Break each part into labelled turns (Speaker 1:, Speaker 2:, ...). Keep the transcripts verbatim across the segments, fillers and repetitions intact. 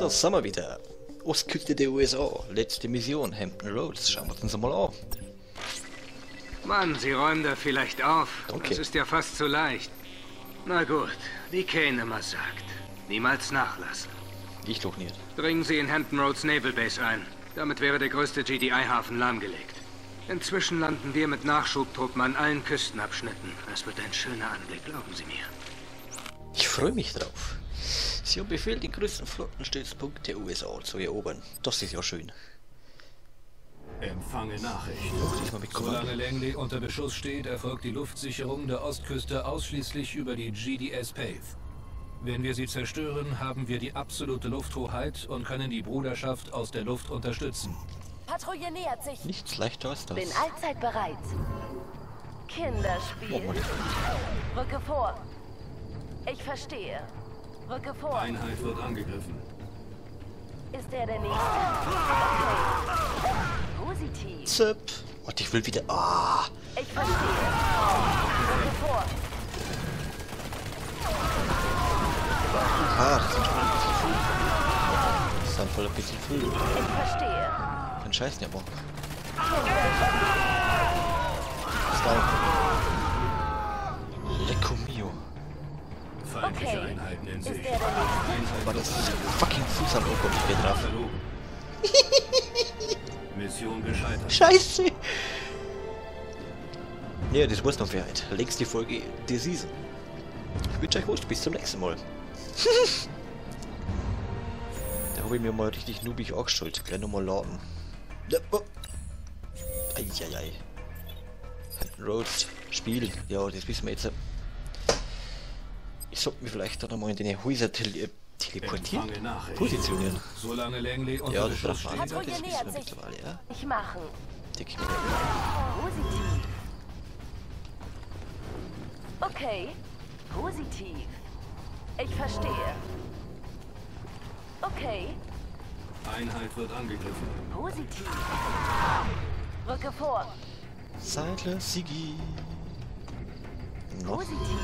Speaker 1: sind wir wieder. Ostküste der U S A. Letzte Mission, Hampton Roads. Schauen wir uns mal an.
Speaker 2: Mann, Sie räumen da vielleicht auf.
Speaker 1: Okay.
Speaker 2: Das ist ja fast zu leicht. Na gut, wie Kane immer sagt. Niemals nachlassen.
Speaker 1: Ich doch nicht.
Speaker 2: Dringen Sie in Hampton Roads Naval Base ein. Damit wäre der größte G D I-Hafen lahmgelegt. Inzwischen landen wir mit Nachschubtruppen an allen Küstenabschnitten. Es wird ein schöner Anblick, glauben Sie mir.
Speaker 1: Ich freue mich drauf. Sie haben Befehl, den größten Flottenstützpunkt der U S A zu erobern. Das ist ja schön.
Speaker 3: Empfange Nachricht.
Speaker 1: Doch, diesmal mit Kommando.
Speaker 3: Solange Langley unter Beschuss steht, erfolgt die Luftsicherung der Ostküste ausschließlich über die G D S Path. Wenn wir sie zerstören, haben wir die absolute Lufthoheit und können die Bruderschaft aus der Luft unterstützen.
Speaker 4: Patrouille nähert sich.
Speaker 1: Nichts leichter als das.
Speaker 4: Bin allzeit bereit. Kinderspiel.
Speaker 1: Oh Mann.
Speaker 4: Rücke vor. Ich verstehe. Rücke vor.
Speaker 3: Einheit wird angegriffen.
Speaker 4: Ist er der Nächste? Okay. Positiv.
Speaker 1: Zip. Und ich will wieder... Ah!
Speaker 4: Ich verstehe. Rücke vor.
Speaker 1: Ah, das sind schon ein bisschen viel. Das ist dann voll ein bisschen viel.
Speaker 4: Ich verstehe.
Speaker 1: Kein Scheiß nicht, aber...
Speaker 4: Kinderspiel.
Speaker 1: Lecco mio.
Speaker 3: Feindliche
Speaker 4: Okay.
Speaker 3: Einheiten in
Speaker 4: Ist
Speaker 3: Sicht.
Speaker 4: er der Nächste?
Speaker 3: Einheit
Speaker 1: Aber
Speaker 3: wird
Speaker 1: das ist fucking Fuß am Ohr, kommt ich wieder drauf.
Speaker 3: verloren. Mission gescheitert.
Speaker 1: Scheiße! Ja, das war's noch für heute. Längste Folge der Season. Ich wünsche euch was, bis zum nächsten Mal. Da habe ich mir mal richtig noobig angestellt. Gleich nochmal laden. Ja, oh. Eieiei. Hampton Roads, Spiel. Ja, das wissen wir jetzt. Ich sollte mich vielleicht dann einmal in den Häuser tele teleportieren.
Speaker 3: Empfange Nachricht.
Speaker 1: Positionieren.
Speaker 3: Solange Langley unter
Speaker 1: Ja, das
Speaker 3: Beschuss
Speaker 1: braucht man.
Speaker 3: steht.
Speaker 1: Das wissen wir
Speaker 4: nähert sich.
Speaker 1: mittlerweile, ja.
Speaker 4: Ich machen.
Speaker 1: Denke ich mir.
Speaker 4: Positiv. Okay. Positiv. Ich verstehe. Okay.
Speaker 3: Einheit wird angegriffen.
Speaker 4: Positiv. Rücke vor.
Speaker 1: Seidler Sigi. Noch.
Speaker 4: Positiv.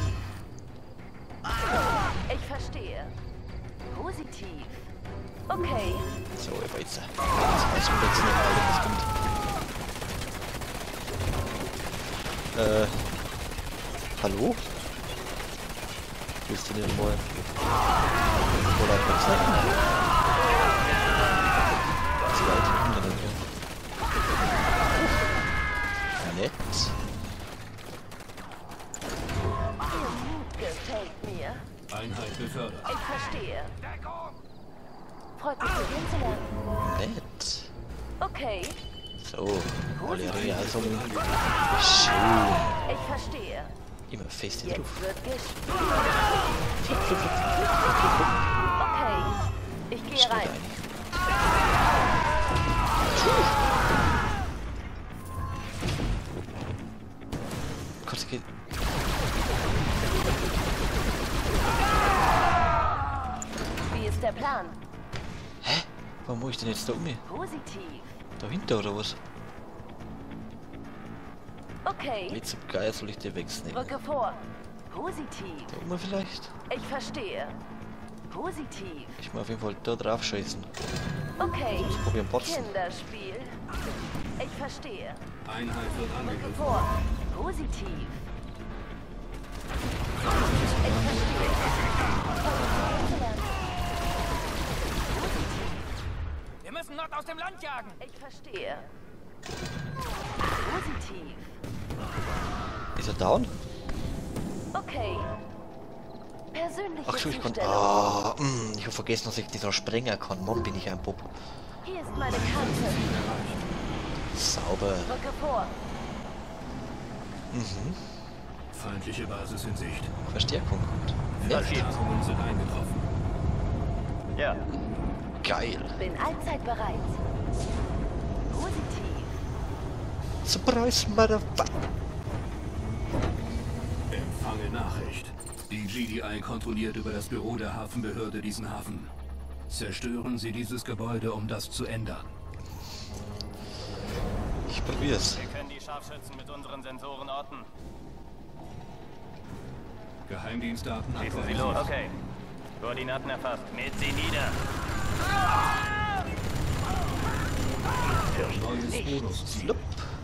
Speaker 4: Ich verstehe. Positiv. Okay.
Speaker 1: So, aber jetzt. Jetzt weiß man jetzt nicht alle, was kommt. Äh. Hallo? Willst du denn mal? Oder was sagen? Zu weit hinten dann wieder. Nett.
Speaker 4: Ihr Mut gefällt mir.
Speaker 3: Einheit befördert.
Speaker 4: Ich verstehe. Freut mich, Sie kennenzulernen.
Speaker 1: Nett.
Speaker 4: Okay.
Speaker 1: So, alle also schön.
Speaker 4: Ich verstehe.
Speaker 1: Immer feste
Speaker 4: Jetzt
Speaker 1: drauf.
Speaker 4: wird gespielt.
Speaker 1: Flick, flick, flick, flick, flick, flick.
Speaker 4: Okay. Ich gehe
Speaker 1: Schnell
Speaker 4: rein.
Speaker 1: rein. Kurz geht.
Speaker 4: Wie ist der Plan?
Speaker 1: Hä? Warum muss ich denn jetzt da um?
Speaker 4: Positiv.
Speaker 1: Dahinter oder was?
Speaker 4: Okay.
Speaker 1: Nicht so geil, soll ich dir wegnehmen?
Speaker 4: Rücke vor. Positiv.
Speaker 1: Da oben vielleicht?
Speaker 4: Ich verstehe. Positiv.
Speaker 1: Ich muss auf jeden Fall da drauf scheißen.
Speaker 4: Okay.
Speaker 1: Ich probiere einen Botzen.
Speaker 4: Kinderspiel. Ich verstehe.
Speaker 3: Einheit wird
Speaker 4: Rücke
Speaker 3: angegriffen.
Speaker 4: vor. Positiv. Ich verstehe. Positiv.
Speaker 5: Wir müssen Nord aus dem Land jagen.
Speaker 4: Ich verstehe. Positiv.
Speaker 1: Ist er down?
Speaker 4: Okay. Persönliche
Speaker 1: Ach so, ich kann.
Speaker 4: Zustellung.
Speaker 1: Ah, mh, ich habe vergessen, dass ich dieser Sprenger kann. Mann, bin ich ein Bob.
Speaker 4: Hier ist meine Karte.
Speaker 1: Sauber.
Speaker 4: Rücke vor.
Speaker 1: Mhm.
Speaker 3: Feindliche Basis in Sicht.
Speaker 1: Verstärkung kommt. Ja,
Speaker 3: Verstärkungen sind eingetroffen.
Speaker 6: Ja,
Speaker 1: geil.
Speaker 4: Bin allzeit bereit. Positiv.
Speaker 1: Surprise, Motherfucker.
Speaker 3: Empfange Nachricht. Die G D I kontrolliert über das Büro der Hafenbehörde diesen Hafen. Zerstören Sie dieses Gebäude, um das zu ändern.
Speaker 1: Ich probier's.
Speaker 6: wir können die Scharfschützen mit unseren Sensoren orten.
Speaker 3: Geheimdienstdaten
Speaker 6: Schießen Sie
Speaker 3: aktualisiert.
Speaker 6: los. Okay. Koordinaten erfasst. Mit sie nieder.
Speaker 3: Neues Bonusziel.
Speaker 1: Flupp.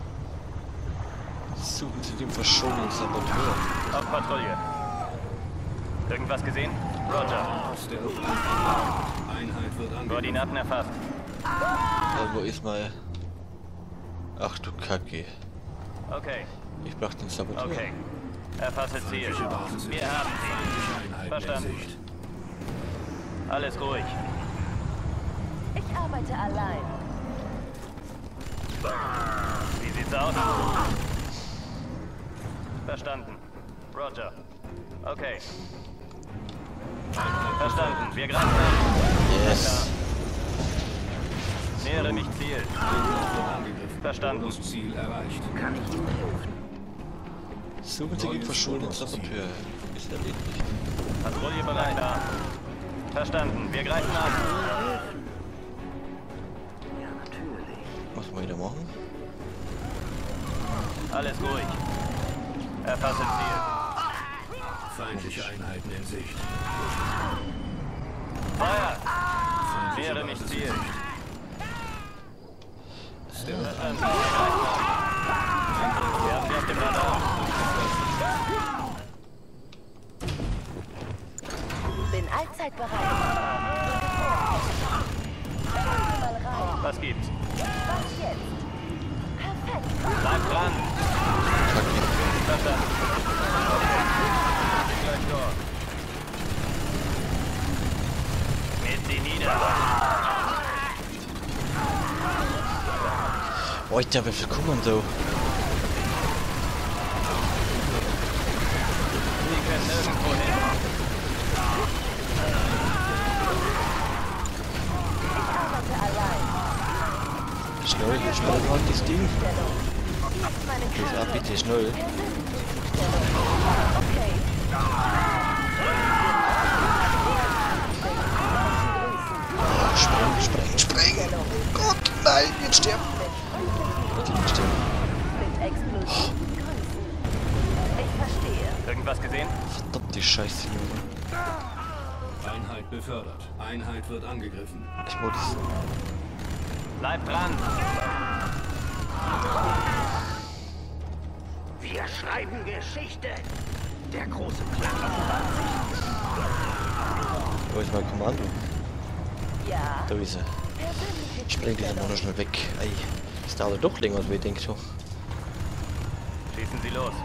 Speaker 1: Suchen Sie den verschollenen Saboteur.
Speaker 6: Auf Patrouille. Irgendwas gesehen? Roger.
Speaker 3: Stealth. Einheit wird angegriffen.
Speaker 6: Koordinaten erfasst.
Speaker 1: Ja, wo ist mal... Ach du Kacke.
Speaker 6: Okay,
Speaker 1: Ich brauch den Saboteur.
Speaker 6: okay. Erfasse Ziel. Wir haben sie. Verstanden. Alles ruhig.
Speaker 4: Ich arbeite allein.
Speaker 6: Wie sieht's aus? Verstanden. Roger. Okay. Verstanden. Wir greifen an.
Speaker 1: Yes.
Speaker 6: Nähere mich Ziel. Verstanden.
Speaker 3: Bonusziel erreicht.
Speaker 1: Suchen Sie den verschollenen Saboteur. Ist erledigt.
Speaker 6: Patrouille bereit da. Verstanden. Wir greifen an.
Speaker 1: Was wir wieder machen?
Speaker 6: Alles ruhig. Erfasse Ziel.
Speaker 3: Feindliche Einheiten in Sicht.
Speaker 6: Feuer!
Speaker 3: Feindliche
Speaker 6: Nähere mich
Speaker 3: Basis in
Speaker 6: Ziel.
Speaker 3: Sicht. Stealth.
Speaker 6: Verstanden. Wir haben sie auf dem Radar.
Speaker 4: Bin allzeit bereit. Drücke vor. Schauen wir mal rein.
Speaker 6: Was gibt's?
Speaker 4: Was jetzt? Perfekt.
Speaker 6: Bleib dran.
Speaker 1: Kacke.
Speaker 6: Verstanden. Bin gleich dort. Mit sie nieder.
Speaker 1: Alter, wie viel kommen da?
Speaker 6: Sie können nirgendwo hin.
Speaker 4: Ich arbeite allein.
Speaker 1: Schnell, schnell halt das Ding.
Speaker 4: Stellung. Hier ist meine
Speaker 1: Das
Speaker 4: Karte.
Speaker 1: auch bitte schnell.
Speaker 4: Okay.
Speaker 1: Spreng, spreng, spreng. Gott, nein, jetzt sterben. Gott, jetzt sterben.
Speaker 4: Mit explosiven Grüßen. Ich verstehe.
Speaker 6: Irgendwas gesehen?
Speaker 1: Verdammte Scheiße, Junge.
Speaker 3: Einheit befördert. Einheit wird angegriffen.
Speaker 1: Ich muss das.
Speaker 6: Bleib dran.
Speaker 7: Wir schreiben Geschichte. Der große Plan offenbart
Speaker 1: Wo ist mein Kommando?
Speaker 4: Ja.
Speaker 1: Da ist er.
Speaker 4: Persönliche
Speaker 1: Ich spreng den nur schnell weg. Ey, das dauert doch länger, als wir denken so.
Speaker 6: Schießen Sie los.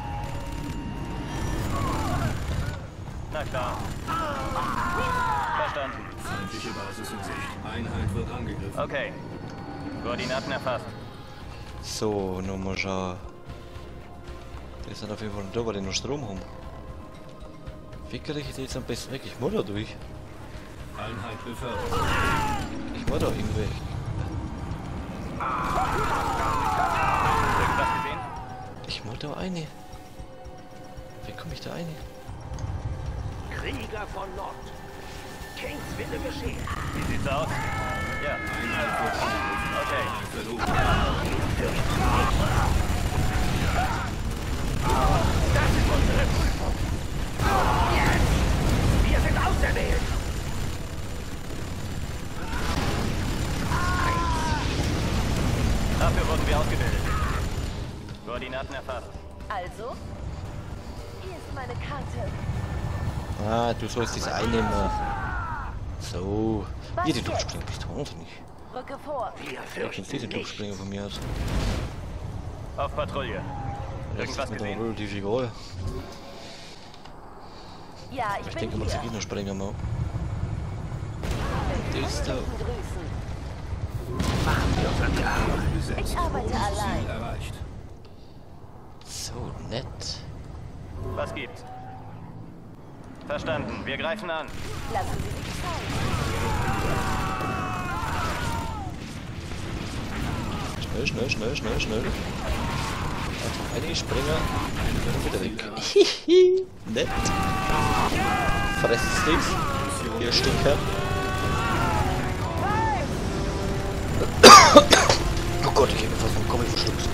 Speaker 6: Na klar. Verstanden.
Speaker 3: Feindliche Basis in Sicht. Einheit wird angegriffen.
Speaker 6: Okay. Koordinaten erfasst.
Speaker 1: So, nur mal schauen. Die sind auf jeden Fall da, weil die noch Strom haben. Wie kriege ich die jetzt am besten weg? Ich muss da durch.
Speaker 3: Einheit befördert.
Speaker 1: Ich muss da irgendwie.
Speaker 6: Irgendwas gesehen?
Speaker 1: Ich muss da eine. Wie komme ich da eine?
Speaker 7: Krieger von Nord. Kings Wille geschehen.
Speaker 6: Wie sieht's aus? Ja.
Speaker 3: Einheit wird angegriffen.
Speaker 6: Okay.
Speaker 3: Einheit verloren.
Speaker 7: Das ist unsere Prüfung. Jetzt. Wir sind auserwählt.
Speaker 6: Dafür wurden wir ausgebildet. Koordinaten erfasst.
Speaker 4: Also, hier ist meine Karte.
Speaker 1: Ah, du sollst das einnehmen. So. Hier die Durchspringen, bist du wahnsinnig.
Speaker 4: Rücke vor.
Speaker 7: Wir
Speaker 1: Ich
Speaker 7: fürchten
Speaker 1: kann diese
Speaker 7: nicht.
Speaker 1: Durchspringen von mir aus.
Speaker 6: Auf Patrouille.
Speaker 1: Das
Speaker 6: Irgendwas
Speaker 1: ist mir dann
Speaker 6: gesehen?
Speaker 1: relativ egal.
Speaker 4: Ja, ich,
Speaker 1: Ich
Speaker 4: bin
Speaker 1: denke mal,
Speaker 4: hier.
Speaker 1: sie geht noch springen mal.
Speaker 4: Mit
Speaker 1: Der ist da.
Speaker 4: freundlichen Grüßen.
Speaker 3: Besetzt.
Speaker 4: Ich arbeite
Speaker 3: Bonusziel
Speaker 4: allein.
Speaker 3: erreicht.
Speaker 1: So nett.
Speaker 6: Was gibt's? Verstanden. Wir greifen an.
Speaker 4: Lassen Sie sich Zeit.
Speaker 1: Schnell, schnell, schnell, schnell, schnell. Einfach einige Springer und wieder weg. Hihi, nett. Fresst nichts. Ihr Stinker. Oh Gott, ich hätte fast vom Comic verschluckt.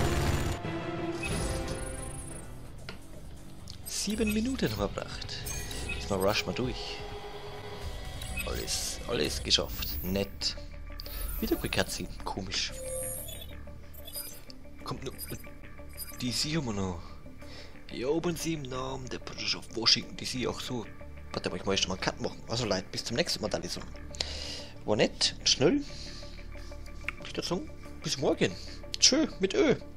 Speaker 1: Sieben Minuten verbracht. Jetzt mal rush mal durch. Alles, alles geschafft. Nett. Wieder Quick Cutscene. Komisch. Kommt nur... D C haben wir noch. Erobern Sie im Namen der British of Washington D C. Auch so. Warte mal, ich muss erst mal einen Cut machen. Also Leute, bis zum nächsten Mal dann so. War nett, schnell. Ich würde sagen, bis morgen. Tschö, mit Ö.